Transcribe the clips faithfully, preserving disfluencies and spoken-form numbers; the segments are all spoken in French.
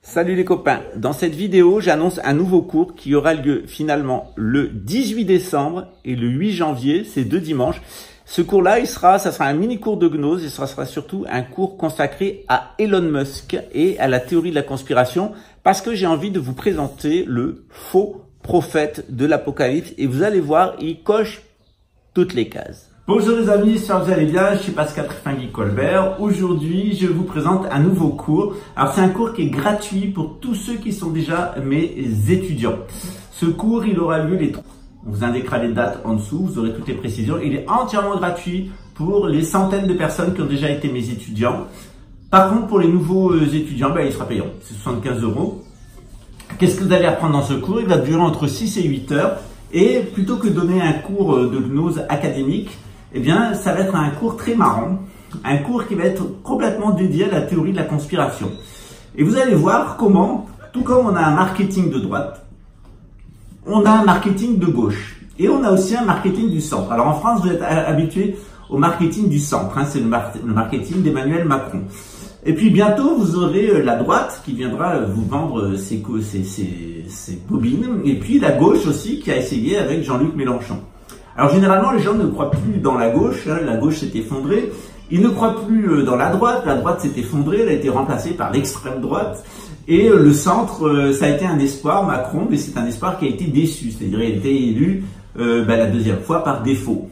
Salut les copains, dans cette vidéo j'annonce un nouveau cours qui aura lieu finalement le dix-huit décembre et le huit janvier, c'est deux dimanches. Ce cours-là, il sera, ça sera un mini cours de gnose et ce sera surtout un cours consacré à Elon Musk et à la théorie de la conspiration parce que j'ai envie de vous présenter le faux prophète de l'Apocalypse et vous allez voir, il coche toutes les cases. Bonjour les amis, j'espère que vous allez bien, je suis Pascal Trifingui-Colbert. Aujourd'hui, je vous présente un nouveau cours. Alors c'est un cours qui est gratuit pour tous ceux qui sont déjà mes étudiants. Ce cours, il aura lieu les trois. On vous indiquera les dates en dessous, vous aurez toutes les précisions. Il est entièrement gratuit pour les centaines de personnes qui ont déjà été mes étudiants. Par contre, pour les nouveaux étudiants, ben, il sera payant, c'est soixante-quinze euros. Qu'est-ce que vous allez apprendre dans ce cours? Il va durer entre six et huit heures. Et plutôt que de donner un cours de gnose académique, eh bien, ça va être un cours très marrant, un cours qui va être complètement dédié à la théorie de la conspiration. Et vous allez voir comment, tout comme on a un marketing de droite, on a un marketing de gauche. Et on a aussi un marketing du centre. Alors en France, vous êtes habitués au marketing du centre, hein, c'est le, mar le marketing d'Emmanuel Macron. Et puis bientôt, vous aurez la droite qui viendra vous vendre ses, ses, ses, ses bobines. Et puis la gauche aussi qui a essayé avec Jean-Luc Mélenchon. Alors généralement, les gens ne croient plus dans la gauche, hein, la gauche s'est effondrée. Ils ne croient plus dans la droite, la droite s'est effondrée, elle a été remplacée par l'extrême droite. Et le centre, ça a été un espoir, Macron, mais c'est un espoir qui a été déçu. C'est-à-dire qu'il a été élu euh, ben, la deuxième fois par défaut.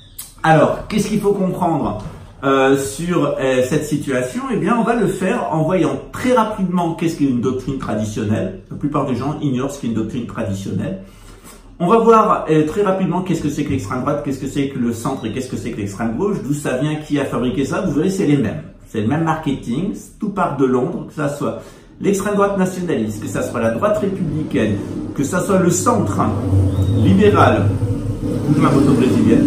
Alors, qu'est-ce qu'il faut comprendre euh, sur euh, cette situation? Eh bien, on va le faire en voyant très rapidement qu'est-ce qu'est une doctrine traditionnelle. La plupart des gens ignorent ce qu'est une doctrine traditionnelle. On va voir euh, très rapidement qu'est-ce que c'est que l'extrême droite, qu'est-ce que c'est que le centre et qu'est-ce que c'est que l'extrême gauche, d'où ça vient, qui a fabriqué ça. Vous verrez, c'est les mêmes. C'est le même marketing, tout part de Londres, que ça soit l'extrême droite nationaliste, que ça soit la droite républicaine, que ça soit le centre hein, libéral ou ma moto brésilienne,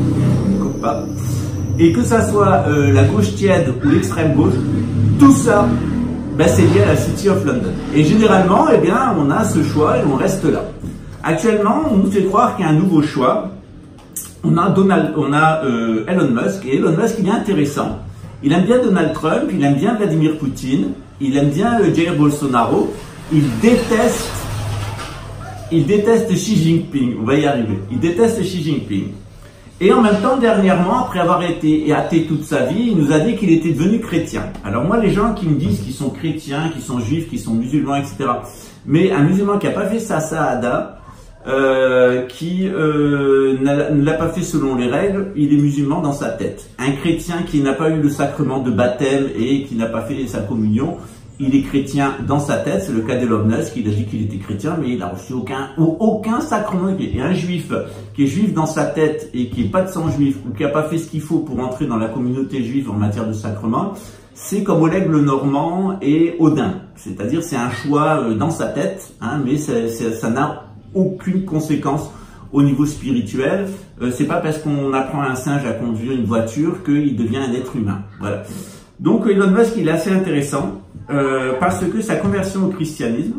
pas, et que ça soit euh, la gauche tiède ou l'extrême gauche, tout ça, ben, c'est lié à la City of London. Et généralement, eh bien, on a ce choix et on reste là. Actuellement, on nous fait croire qu'il y a un nouveau choix. On a, Donald, on a euh, Elon Musk, et Elon Musk, il est intéressant. Il aime bien Donald Trump, il aime bien Vladimir Poutine, il aime bien euh, Jair Bolsonaro, il déteste, il déteste Xi Jinping, on va y arriver, il déteste Xi Jinping. Et en même temps, dernièrement, après avoir été athée toute sa vie, il nous a dit qu'il était devenu chrétien. Alors moi, les gens qui me disent qu'ils sont chrétiens, qu'ils sont juifs, qu'ils sont musulmans, et cetera. Mais un musulman qui n'a pas fait sa sahada, Euh, qui euh, ne l'a pas fait selon les règles, il est musulman dans sa tête. Un chrétien qui n'a pas eu le sacrement de baptême et qui n'a pas fait sa communion, il est chrétien dans sa tête. C'est le cas d'Elon Musk, il a dit qu'il était chrétien, mais il n'a reçu aucun, aucun sacrement. Et un juif qui est juif dans sa tête et qui n'est pas de sang juif, ou qui n'a pas fait ce qu'il faut pour entrer dans la communauté juive en matière de sacrement, c'est comme Oleg le Normand et Odin. C'est-à-dire c'est un choix dans sa tête, hein, mais c'est, c'est, ça n'a aucune conséquence au niveau spirituel. Euh, c'est pas parce qu'on apprend à un singe à conduire une voiture qu'il devient un être humain. Voilà. Donc Elon Musk, il est assez intéressant euh, parce que sa conversion au christianisme,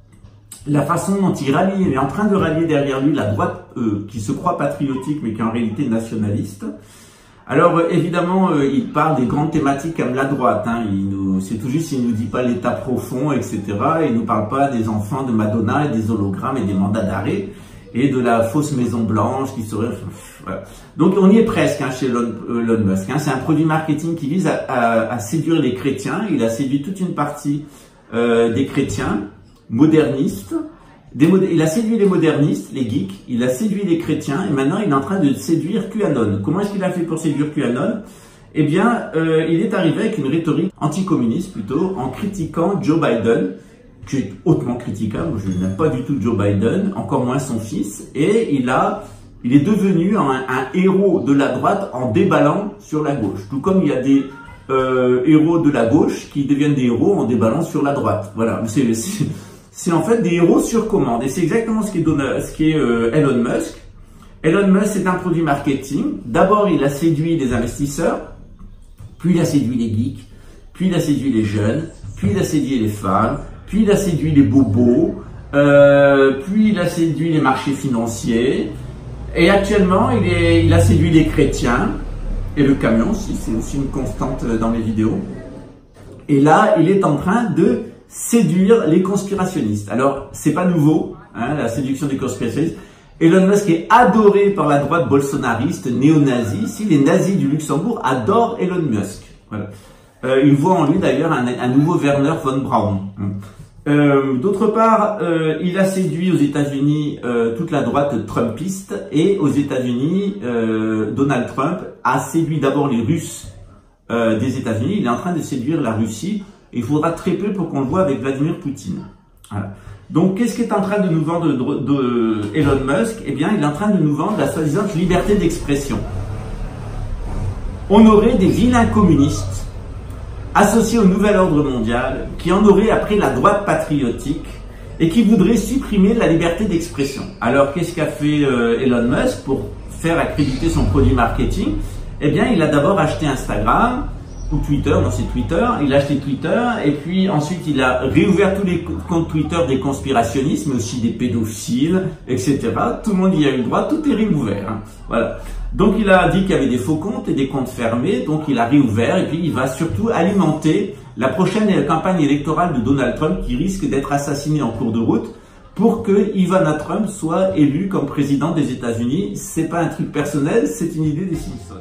la façon dont il rallie, il est en train de rallier derrière lui la droite euh, qui se croit patriotique mais qui est en réalité nationaliste. Alors euh, évidemment, euh, il parle des grandes thématiques comme la droite. Hein. Il nous, c'est tout juste, il nous dit pas l'état profond, et cetera. Il nous parle pas des enfants de Madonna et des hologrammes et des mandats d'arrêt et de la fausse Maison Blanche qui serait. Voilà. Donc on y est presque hein, chez Elon, Elon Musk. Hein. C'est un produit marketing qui vise à, à, à séduire les chrétiens. Il a séduit toute une partie euh, des chrétiens modernistes. Des mod... Il a séduit les modernistes, les geeks, il a séduit les chrétiens et maintenant il est en train de séduire QAnon. Comment est-ce qu'il a fait pour séduire QAnon? Eh bien, euh, il est arrivé avec une rhétorique anticommuniste plutôt, en critiquant Joe Biden, qui est hautement critiquable. Je n'aime pas du tout Joe Biden, encore moins son fils, et il a, il est devenu un, un héros de la droite en déballant sur la gauche. Tout comme il y a des euh, héros de la gauche qui deviennent des héros en déballant sur la droite. Voilà, c'est C'est en fait des héros sur commande. Et c'est exactement ce qu'est ce qu'est euh, Elon Musk. Elon Musk, c'est un produit marketing. D'abord, il a séduit les investisseurs, puis il a séduit les geeks, puis il a séduit les jeunes, puis il a séduit les femmes, puis il a séduit les bobos, euh, puis il a séduit les marchés financiers. Et actuellement, il, est, il a séduit les chrétiens et le camion, c'est aussi une constante dans mes vidéos. Et là, il est en train de séduire les conspirationnistes. Alors, c'est pas nouveau, hein, la séduction des conspirationnistes. Elon Musk est adoré par la droite bolsonariste, néo-nazie. Si les nazis du Luxembourg adorent Elon Musk. Voilà. Euh, ils voient en lui d'ailleurs un, un nouveau Werner von Braun. Euh, D'autre part, euh, il a séduit aux États-Unis euh, toute la droite trumpiste, et aux États-Unis, euh, Donald Trump a séduit d'abord les Russes euh, des États-Unis. Il est en train de séduire la Russie. Il faudra très peu pour qu'on le voit avec Vladimir Poutine. Voilà. Donc, qu'est-ce qu'est en train de nous vendre de, de, de Elon Musk? Eh bien, il est en train de nous vendre la soi-disant liberté d'expression. On aurait des vilains communistes associés au nouvel ordre mondial, qui en auraient après la droite patriotique et qui voudraient supprimer la liberté d'expression. Alors, qu'est-ce qu'a fait euh, Elon Musk pour faire accréditer son produit marketing? Eh bien, il a d'abord acheté Instagram, ou Twitter, non c'est Twitter, il a acheté Twitter, et puis ensuite il a réouvert tous les comptes Twitter des conspirationnistes, mais aussi des pédophiles, et cetera. Tout le monde y a eu le droit, tout est réouvert. Hein. Voilà. Donc il a dit qu'il y avait des faux comptes et des comptes fermés, donc il a réouvert, et puis il va surtout alimenter la prochaine campagne électorale de Donald Trump, qui risque d'être assassiné en cours de route, pour que Ivana Trump soit élu comme président des États-Unis. C'est pas un truc personnel, c'est une idée des Simpsons.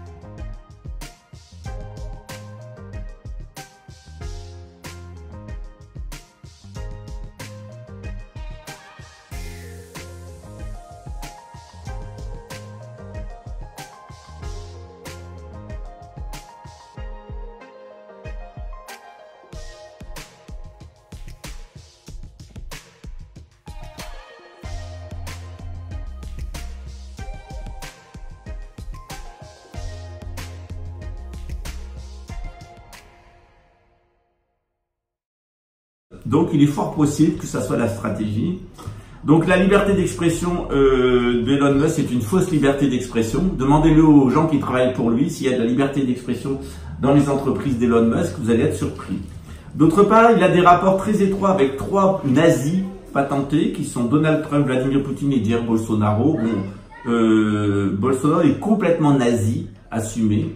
Donc il est fort possible que ça soit la stratégie. Donc la liberté d'expression euh, d'Elon Musk est une fausse liberté d'expression. Demandez-le aux gens qui travaillent pour lui s'il y a de la liberté d'expression dans les entreprises d'Elon Musk, vous allez être surpris. D'autre part, il a des rapports très étroits avec trois nazis patentés qui sont Donald Trump, Vladimir Poutine et Jair Bolsonaro. Bon, euh, Bolsonaro est complètement nazi, assumé.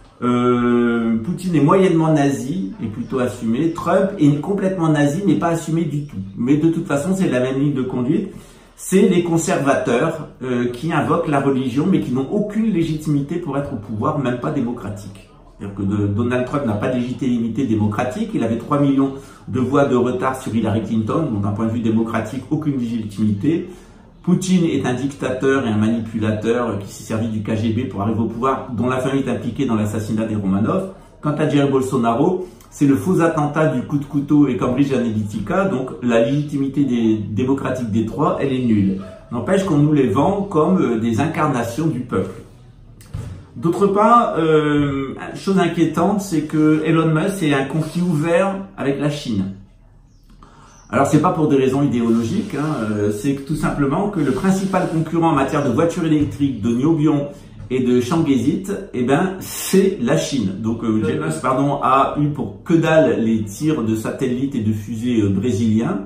Euh, Poutine est moyennement nazi et plutôt assumé. Trump est complètement nazi mais pas assumé du tout. Mais de toute façon, c'est la même ligne de conduite. C'est les conservateurs euh, qui invoquent la religion mais qui n'ont aucune légitimité pour être au pouvoir, même pas démocratique. C'est-à-dire que de, Donald Trump n'a pas de légitimité démocratique. Il avait trois millions de voix de retard sur Hillary Clinton, donc d'un point de vue démocratique, aucune légitimité. Poutine est un dictateur et un manipulateur qui s'est servi du K G B pour arriver au pouvoir, dont la famille est impliquée dans l'assassinat des Romanov. Quant à Jair Bolsonaro, c'est le faux attentat du coup de couteau et Cambridge Analytica, donc la légitimité des, démocratique des trois, elle est nulle. N'empêche qu'on nous les vend comme des incarnations du peuple. D'autre part, euh, chose inquiétante, c'est que Elon Musk est un conflit ouvert avec la Chine. Alors c'est pas pour des raisons idéologiques, hein, euh, c'est tout simplement que le principal concurrent en matière de voitures électriques de Niobium et de Changhezit, eh ben c'est la Chine. Donc euh, Elon Musk, pardon, a eu pour que dalle les tirs de satellites et de fusées euh, brésiliens,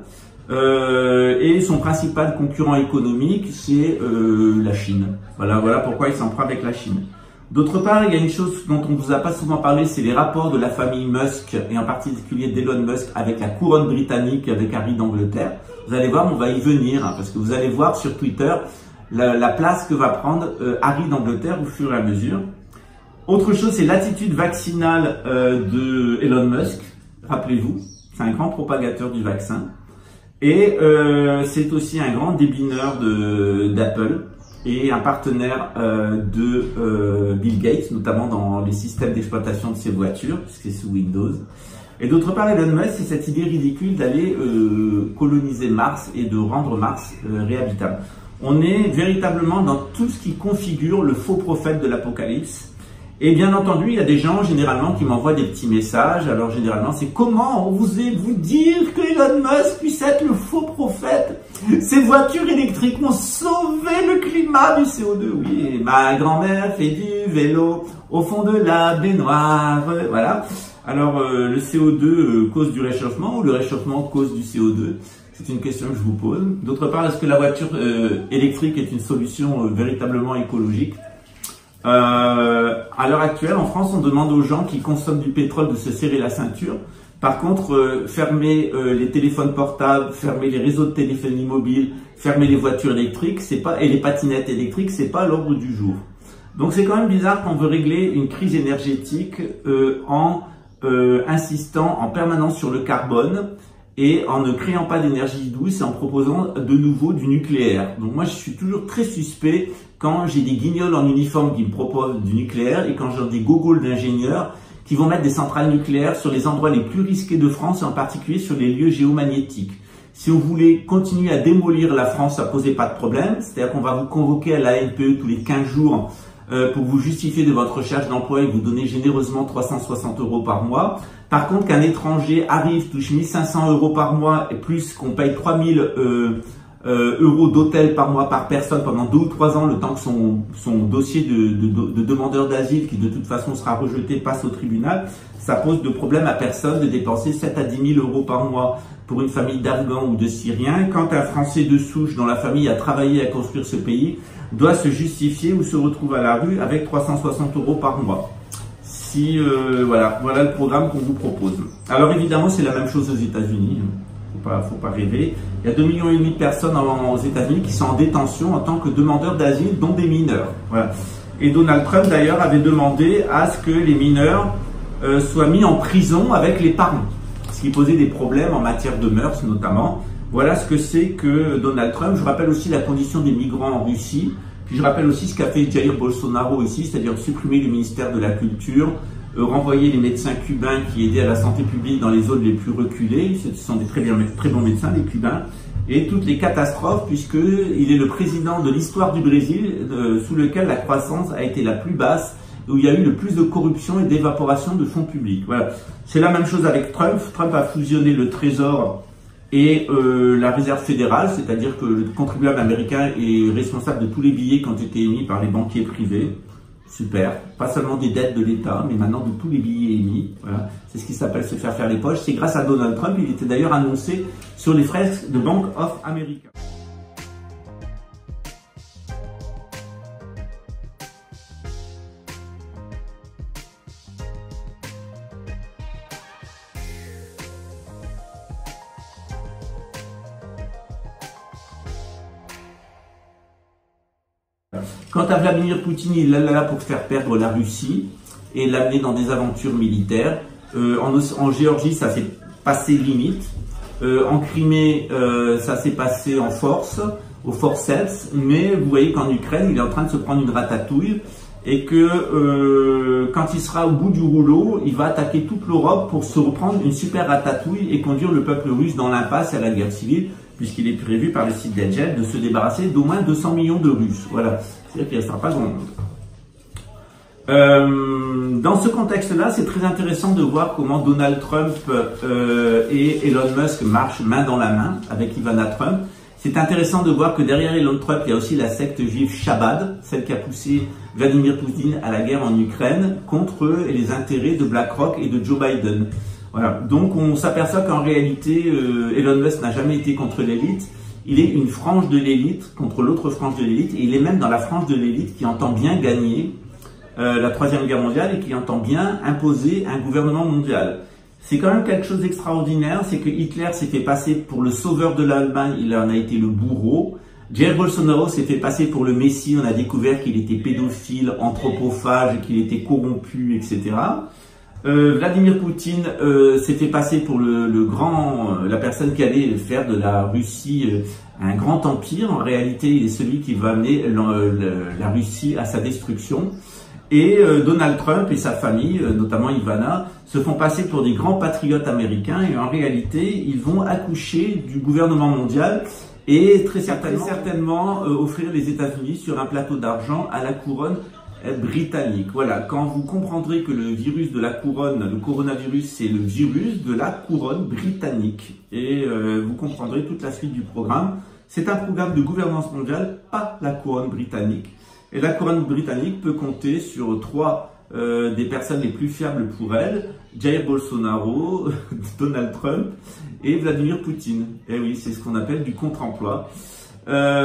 euh, et son principal concurrent économique c'est euh, la Chine. Voilà, voilà pourquoi il s'en prend avec la Chine. D'autre part, il y a une chose dont on ne vous a pas souvent parlé, c'est les rapports de la famille Musk, et en particulier d'Elon Musk, avec la couronne britannique, avec Harry d'Angleterre. Vous allez voir, on va y venir, hein, parce que vous allez voir sur Twitter la, la place que va prendre euh, Harry d'Angleterre au fur et à mesure. Autre chose, c'est l'attitude vaccinale euh, de Elon Musk. Rappelez-vous, c'est un grand propagateur du vaccin. Et euh, c'est aussi un grand débineur de, d'Apple. Et un partenaire euh, de euh, Bill Gates, notamment dans les systèmes d'exploitation de ses voitures, puisque c'est sous Windows. Et d'autre part, Elon Musk, c'est cette idée ridicule d'aller euh, coloniser Mars et de rendre Mars euh, réhabitable. On est véritablement dans tout ce qui configure le faux prophète de l'Apocalypse. Et bien entendu, il y a des gens généralement qui m'envoient des petits messages. Alors généralement, c'est comment osez vous dire que Elon Musk puisse être le faux prophète? Ces voitures électriques vont sauver le climat du C O deux. Oui, ma grand-mère fait du vélo au fond de la baignoire. Voilà. Alors euh, le C O deux euh, cause du réchauffement ou le réchauffement cause du C O deux? C'est une question que je vous pose. D'autre part, est-ce que la voiture euh, électrique est une solution euh, véritablement écologique? Euh, à l'heure actuelle, en France, on demande aux gens qui consomment du pétrole de se serrer la ceinture, Par contre, euh, fermer euh, les téléphones portables, fermer les réseaux de téléphonie mobile, fermer les voitures électriques, c'est pas et les patinettes électriques, c'est pas à l'ordre du jour. Donc c'est quand même bizarre qu'on veut régler une crise énergétique euh, en euh, insistant en permanence sur le carbone et en ne créant pas d'énergie douce et en proposant de nouveau du nucléaire. Donc moi je suis toujours très suspect quand j'ai des guignols en uniforme qui me proposent du nucléaire et quand j'ai des gogoles d'ingénieurs qui vont mettre des centrales nucléaires sur les endroits les plus risqués de France et en particulier sur les lieux géomagnétiques. Si on voulait continuer à démolir la France, ça posait pas de problème, c'est-à-dire qu'on va vous convoquer à la N P E tous les quinze jours euh, pour vous justifier de votre recherche d'emploi et vous donner généreusement trois cent soixante euros par mois. Par contre, qu'un étranger arrive, touche mille cinq cents euros par mois et plus qu'on paye trois mille euh, euh, euros d'hôtel par mois par personne pendant deux ou trois ans, le temps que son, son dossier de, de, de demandeur d'asile, qui de toute façon sera rejeté, passe au tribunal, ça pose de problème à personne de dépenser sept à dix mille euros par mois pour une famille d'Afghans ou de Syriens, quand un Français de souche dont la famille a travaillé à construire ce pays doit se justifier ou se retrouve à la rue avec trois cent soixante euros par mois. Si, euh, voilà, voilà le programme qu'on vous propose. Alors évidemment, c'est la même chose aux États-Unis. Faut pas, faut pas rêver. Il y a deux millions et demi de personnes en, aux États-Unis qui sont en détention en tant que demandeurs d'asile, dont des mineurs. Voilà. Et Donald Trump d'ailleurs avait demandé à ce que les mineurs euh, soient mis en prison avec les parents, ce qui posait des problèmes en matière de mœurs notamment. Voilà ce que c'est que Donald Trump. Je rappelle aussi la condition des migrants en Russie. Puis je rappelle aussi ce qu'a fait Jair Bolsonaro ici, c'est-à-dire supprimer le ministère de la Culture, euh, renvoyer les médecins cubains qui aidaient à la santé publique dans les zones les plus reculées. Ce sont des très, bien, très bons médecins, les Cubains. Et toutes les catastrophes, puisqu'il est le président de l'histoire du Brésil, euh, sous lequel la croissance a été la plus basse, où il y a eu le plus de corruption et d'évaporation de fonds publics. Voilà. C'est la même chose avec Trump. Trump a fusionné le Trésor et euh, la Réserve fédérale, c'est-à-dire que le contribuable américain est responsable de tous les billets qui ont été émis par les banquiers privés. Super. Pas seulement des dettes de l'État, mais maintenant de tous les billets émis. Voilà. C'est ce qui s'appelle se faire faire les poches. C'est grâce à Donald Trump. Il était d'ailleurs annoncé sur les fresques de Bank of America. Quant à Vladimir Poutine, il est là pour faire perdre la Russie et l'amener dans des aventures militaires. Euh, en, en Géorgie, ça s'est passé limite. Euh, en Crimée, euh, ça s'est passé en force, au forceps. Mais vous voyez qu'en Ukraine, il est en train de se prendre une ratatouille et que euh, quand il sera au bout du rouleau, il va attaquer toute l'Europe pour se reprendre une super ratatouille et conduire le peuple russe dans l'impasse et à la guerre civile, puisqu'il est prévu par le site d'Edgel de se débarrasser d'au moins deux cents millions de Russes. Voilà, c'est-à-dire qu'il ne restera pas grand monde. Euh, dans ce contexte-là, c'est très intéressant de voir comment Donald Trump euh, et Elon Musk marchent main dans la main avec Ivana Trump. C'est intéressant de voir que derrière Elon Trump, il y a aussi la secte juive Chabad, celle qui a poussé Vladimir Poutine à la guerre en Ukraine contre les intérêts de BlackRock et de Joe Biden. Voilà. Donc on s'aperçoit qu'en réalité, euh, Elon Musk n'a jamais été contre l'élite. Il est une frange de l'élite contre l'autre frange de l'élite, et il est même dans la frange de l'élite qui entend bien gagner euh, la Troisième Guerre mondiale et qui entend bien imposer un gouvernement mondial. C'est quand même quelque chose d'extraordinaire, c'est que Hitler s'est fait passer pour le sauveur de l'Allemagne, il en a été le bourreau. Jair Bolsonaro s'est fait passer pour le Messie, on a découvert qu'il était pédophile, anthropophage, qu'il était corrompu, et cetera. Euh, Vladimir Poutine euh, s'est fait passer pour le, le grand, euh, la personne qui allait faire de la Russie euh, un grand empire. En réalité, il est celui qui va amener la, la Russie à sa destruction. Et euh, Donald Trump et sa famille, euh, notamment Ivana, se font passer pour des grands patriotes américains et en réalité, ils vont accoucher du gouvernement mondial et très certainement, très certainement euh, offrir les États-Unis sur un plateau d'argent à la couronne britannique. Voilà, quand vous comprendrez que le virus de la couronne, le coronavirus, c'est le virus de la couronne britannique. Et euh, vous comprendrez toute la suite du programme. C'est un programme de gouvernance mondiale, pas la couronne britannique. Et la couronne britannique peut compter sur trois euh, des personnes les plus fiables pour elle, Jair Bolsonaro, Donald Trump et Vladimir Poutine. Et oui, c'est ce qu'on appelle du contre-emploi.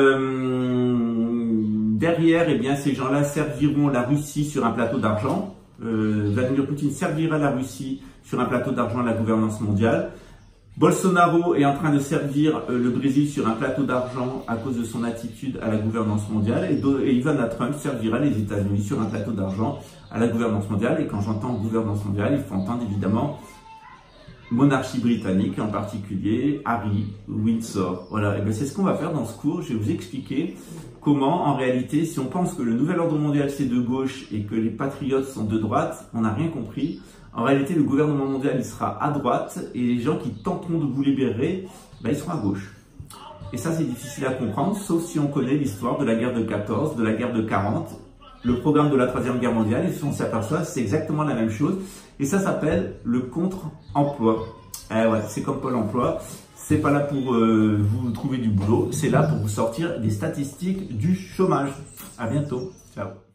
Euh, derrière, eh bien, ces gens-là serviront la Russie sur un plateau d'argent. Euh, Vladimir Poutine servira la Russie sur un plateau d'argent à la gouvernance mondiale. Bolsonaro est en train de servir euh, le Brésil sur un plateau d'argent à cause de son attitude à la gouvernance mondiale. Et, et Ivana Trump servira les États-Unis sur un plateau d'argent à la gouvernance mondiale. Et quand j'entends gouvernance mondiale, il faut entendre évidemment monarchie britannique, en particulier Harry Windsor. Voilà, et bien c'est ce qu'on va faire dans ce cours. Je vais vous expliquer comment, en réalité, si on pense que le nouvel ordre mondial c'est de gauche et que les patriotes sont de droite, on n'a rien compris. En réalité, le gouvernement mondial il sera à droite et les gens qui tenteront de vous libérer, ben, ils seront à gauche. Et ça, c'est difficile à comprendre, sauf si on connaît l'histoire de la guerre de quatorze, de la guerre de quarante, le programme de la troisième guerre mondiale, et si on s'aperçoit, c'est exactement la même chose. Et ça s'appelle le contre-emploi. Eh ouais, c'est comme Pôle emploi. C'est pas là pour euh, vous trouver du boulot, c'est là pour vous sortir des statistiques du chômage. À bientôt. Ciao.